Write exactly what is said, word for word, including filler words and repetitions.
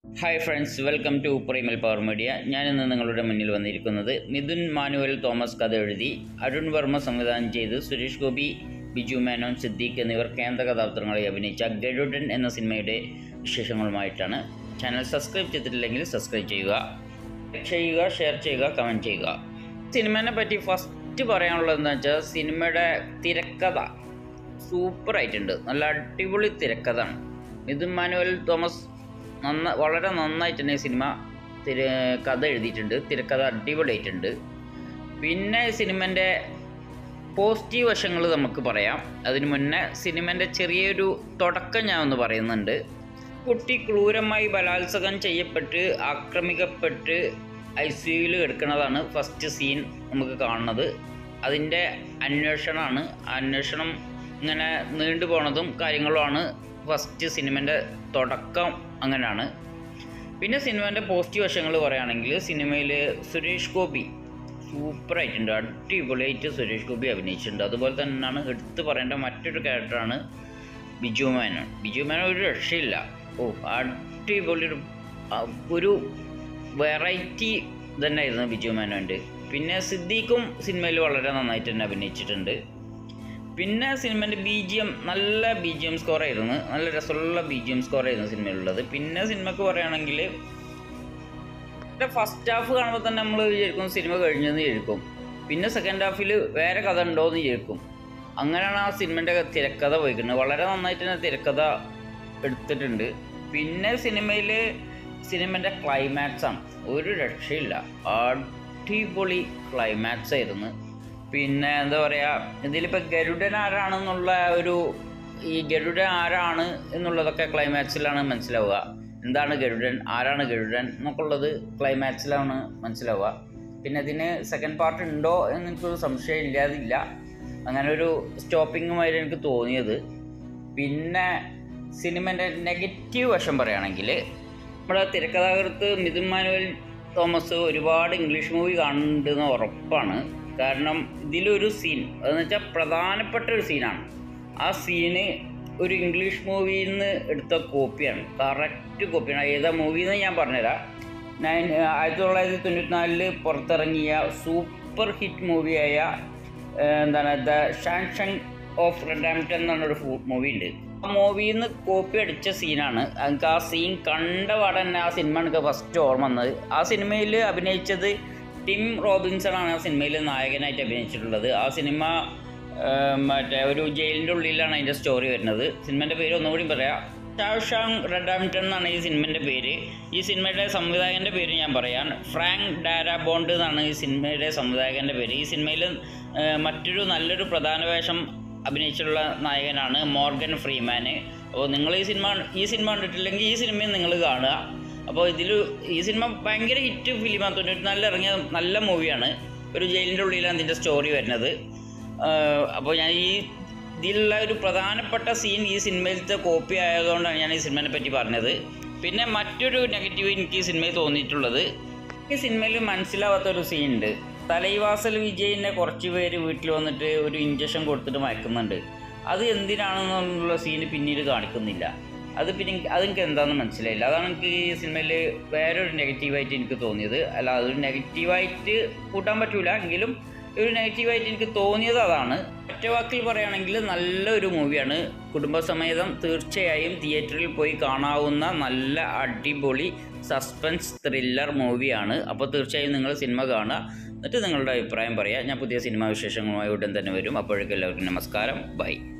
Hi friends, welcome to Primal Power Media. ഞാൻ ഇന്ന് നിങ്ങളുടെ മുന്നിൽ വന്നിരിക്കുന്നത് മിഥുൻ മാനുവൽ തോമസ് കഥ എഴുതി അരുൺ വർമ്മ സംവിധാനം ചെയ്ത് സുരേഷ് ഗോപി, ബിജു മേനോൻ, സിദ്ദീഖ് എന്നിവർ കേന്ദ്ര കഥാപാത്രങ്ങളെ അഭിനയിച്ച ഗരുഡൻ എന്ന സിനിമയുടെ വിശേഷങ്ങളുമായിട്ടാണ്. ചാനൽ സബ്സ്ക്രൈബ് ചെയ്തിട്ടില്ലെങ്കിൽ സബ്സ്ക്രൈബ് ചെയ്യുക, ചെയ്യുക, ഷെയർ ചെയ്യുക, കമൻറ്റ് ചെയ്യുക. സിനിമയെ പറ്റി ഫസ്റ്റ് പറയാനുള്ളത് എന്താ വെച്ചാൽ സിനിമയുടെ തിരക്കഥ സൂപ്പറായിട്ടുണ്ട്. നല്ല അടിപൊളി തിരക്കഥ ആണ്. മിഥുൻ മാനുവൽ തോമസ് നന്ന വളരെ നന്നായിട്ട് തന്നെ സിനിമ തിര കഥ എഴുതിയിട്ടുണ്ട്. തിരക്കഥ അടിപൊളിയായിട്ടുണ്ട്. പിന്നെ സിനിമൻ്റെ പോസിറ്റീവ് വശങ്ങൾ നമുക്ക് പറയാം. അതിനു മുന്നേ സിനിമൻ്റെ ചെറിയൊരു തുടക്കം ഞാൻ ഒന്ന് പറയുന്നുണ്ട്. കുട്ടി ക്രൂരമായി ബലാത്സംഗം ചെയ്യപ്പെട്ട് ആക്രമിക്കപ്പെട്ട് ഐ സി യുയിൽ കിടക്കുന്നതാണ് ഫസ്റ്റ് സീൻ നമുക്ക് കാണുന്നത്. അതിൻ്റെ അന്വേഷണമാണ്. അന്വേഷണം ഇങ്ങനെ നീണ്ടു പോണതും കാര്യങ്ങളുമാണ് ഫസ്റ്റ് സിനിമൻ്റെ തുടക്കം. അങ്ങനെയാണ്. പിന്നെ സിനിമേൻ്റെ പോസിറ്റീവ് വശങ്ങൾ പറയുകയാണെങ്കിൽ സിനിമയിൽ സുരേഷ് ഗോപി സൂപ്പറായിട്ടുണ്ട്. അടിപൊളിയായിട്ട് സുരേഷ് ഗോപി അഭിനയിച്ചിട്ടുണ്ട്. അതുപോലെ തന്നെയാണ് എടുത്തു പറയേണ്ട മറ്റൊരു ക്യാരക്ടറാണ് ബിജു മേനോൻ. ബിജു മേനോൻ ഒരു രക്ഷയില്ല. ഓ അടിപൊളി ഒരു ഒരു വെറൈറ്റി തന്നെയായിരുന്നു ബിജു മേനോൻ്റെ. പിന്നെ സിദ്ദീഖും സിനിമയിൽ വളരെ നന്നായിട്ട് തന്നെ അഭിനയിച്ചിട്ടുണ്ട്. പിന്നെ സിനിമേൻ്റെ ബി ജി എം നല്ല ബി ജി എം സ്കോർ ആയിരുന്നു. നല്ല രസമുള്ള ബി ജി എം സ്കോർ ആയിരുന്നു സിനിമയിലുള്ളത്. പിന്നെ സിനിമക്ക് പറയുകയാണെങ്കിൽ ഫസ്റ്റ് ഹാഫ് കാണുമ്പോൾ തന്നെ നമ്മൾ വിചാരിക്കും സിനിമ കഴിഞ്ഞെന്ന് വിചാരിക്കും. പിന്നെ സെക്കൻഡ് ഹാഫിൽ വേറെ കഥ ഉണ്ടോ എന്ന് വിചാരിക്കും. അങ്ങനെയാണ് ആ സിനിമേൻ്റെ തിരക്കഥ പോയിക്കുന്നത്. വളരെ നന്നായിട്ട് തന്നെ തിരക്കഥ എടുത്തിട്ടുണ്ട്. പിന്നെ സിനിമയിൽ സിനിമേൻ്റെ ക്ലൈമാക്സ് ആണ് ഒരു രക്ഷയില്ല. അടിപൊളി ക്ലൈമാക്സ് ആയിരുന്നു. പിന്നെ എന്താ പറയുക, ഇതിലിപ്പോൾ ഗരുഡൻ ആരാണെന്നുള്ള ഒരു ഈ ഗരുഡൻ ആരാണ് എന്നുള്ളതൊക്കെ ക്ലൈമാക്സിലാണ് മനസ്സിലാവുക. എന്താണ് ഗരുഡൻ, ആരാണ് ഗരുഡൻ എന്നൊക്കെയുള്ളത് ക്ലൈമാക്സിലാണ് മനസ്സിലാവുക. പിന്നെ ഇതിന് സെക്കൻഡ് പാർട്ട് ഉണ്ടോ എന്ന് എനിക്കൊരു സംശയം ഇല്ലാതില്ല. അങ്ങനെ ഒരു സ്റ്റോപ്പിങ്ങുമായിട്ട് എനിക്ക് തോന്നിയത്. പിന്നെ സിനിമേൻ്റെ നെഗറ്റീവ് വശം പറയുകയാണെങ്കിൽ നമ്മുടെ തിരക്കഥാകൃത്ത് മിഥുൻ മാനുവൽ തോമസ് ഒരുപാട് ഇംഗ്ലീഷ് മൂവി കാണുന്നുണ്ടെന്ന് ഉറപ്പാണ്. കാരണം ഇതിലൊരു സീൻ അതെന്ന് വെച്ചാൽ പ്രധാനപ്പെട്ട ഒരു സീനാണ്. ആ സീന് ഒരു ഇംഗ്ലീഷ് മൂവിയിൽ നിന്ന് എടുത്ത കോപ്പിയാണ്. കറക്റ്റ് കോപ്പിയാണ്. ഏതാ മൂവിന്ന് ഞാൻ പറഞ്ഞുതരാം. നയൻ ആയിരത്തി തൊള്ളായിരത്തി തൊണ്ണൂറ്റി നാലില് പുറത്തിറങ്ങിയ സൂപ്പർ ഹിറ്റ് മൂവിയായ എന്താണ് ദ ഷാൻഷൻ ഓഫ് റെഡാംപ്റ്റൻ എന്നൊരു മൂവി ഉണ്ട്. ആ മൂവിയിൽ നിന്ന് കോപ്പി അടിച്ച സീനാണ്. എനിക്ക് ആ സീൻ കണ്ട പാടെ തന്നെ ആ സിനിമ എനിക്ക് ഫസ്റ്റ് ഓർമ്മ വന്നത്. ആ സിനിമയിൽ അഭിനയിച്ചത് ടിം റോബിൻസൺ ആണ് ആ സിനിമയിൽ നായകനായിട്ട് അഭിനയിച്ചിട്ടുള്ളത്. ആ സിനിമ മറ്റേ ഒരു ജയിലിൻ്റെ ഉള്ളിലാണ് അതിൻ്റെ സ്റ്റോറി വരുന്നത്. സിനിമേൻ്റെ പേര് ഒന്നുകൂടി പറയാം. ഷാൻഷൻ റെഡാംപ്റ്റൻ എന്നാണ് ഈ സിനിമേൻ്റെ പേര്. ഈ സിനിമയുടെ സംവിധായകൻ്റെ പേര് ഞാൻ പറയാം. ഫ്രാങ്ക് ഡാരാബോണ്ട് എന്നാണ് ഈ സിനിമയുടെ സംവിധായകൻ്റെ പേര്. ഈ സിനിമയിൽ മറ്റൊരു നല്ലൊരു പ്രധാന വേഷം അഭിനയിച്ചിട്ടുള്ള നായകനാണ് മോർഗൻ ഫ്രീമാന്. അപ്പോൾ നിങ്ങൾ ഈ സിനിമ ഈ സിനിമ കണ്ടിട്ടില്ലെങ്കിൽ ഈ സിനിമയും നിങ്ങൾ കാണുക. അപ്പോൾ ഇതിൽ ഈ സിനിമ ഭയങ്കര ഹിറ്റ് ഫിലിമാണ്. തൊണ്ണൂറ്റി നാലിൽ ഇറങ്ങിയ നല്ല മൂവിയാണ്. ഒരു ജയിലിൻ്റെ ഉള്ളിലാണ് ഇതിൻ്റെ സ്റ്റോറി വരുന്നത്. അപ്പോൾ ഞാൻ ഈ ഇതിലുള്ള ഒരു പ്രധാനപ്പെട്ട സീൻ ഈ സിനിമയിലത്തെ കോപ്പി ആയതുകൊണ്ടാണ് ഞാൻ ഈ സിനിമയെ പറ്റി പറഞ്ഞത്. പിന്നെ മറ്റൊരു നെഗറ്റീവ് എനിക്ക് ഈ സിനിമയിൽ തോന്നിയിട്ടുള്ളത്, ഈ സിനിമയിൽ മനസ്സിലാവാത്തൊരു സീൻ ഉണ്ട്. തലൈവാസൽ വിജയിനെ കുറച്ച് പേര് വീട്ടിൽ വന്നിട്ട് ഒരു ഇഞ്ചക്ഷൻ കൊടുത്തിട്ട് മയക്കുന്നുണ്ട്. അത് എന്തിനാണെന്നുള്ള സീന് പിന്നീട് കാണിക്കുന്നില്ല. അത് പിന്നെ അതെനിക്ക് എന്താണെന്ന് മനസ്സിലായില്ല. അതാണ് എനിക്ക് ഈ സിനിമയിൽ വേറൊരു നെഗറ്റീവായിട്ട് എനിക്ക് തോന്നിയത്. അല്ല അതൊരു നെഗറ്റീവായിട്ട് കൂട്ടാൻ പറ്റൂല, എങ്കിലും ഒരു നെഗറ്റീവായിട്ട് എനിക്ക് തോന്നിയത് അതാണ്. ഒറ്റ വാക്കിൽ പറയുകയാണെങ്കിൽ നല്ലൊരു മൂവിയാണ്. കുടുംബസമേതം തീർച്ചയായും തിയേറ്ററിൽ പോയി കാണാവുന്ന നല്ല അടിപൊളി സസ്പെൻസ് ത്രില്ലർ മൂവിയാണ്. അപ്പോൾ തീർച്ചയായും നിങ്ങൾ സിനിമ കാണുക, എന്നിട്ട് നിങ്ങളുടെ അഭിപ്രായം പറയുക. ഞാൻ പുതിയ സിനിമാ വിശേഷങ്ങളുമായി ഉടൻ തന്നെ വരും. അപ്പോഴേക്കും എല്ലാവർക്കും നമസ്കാരം, ബൈ.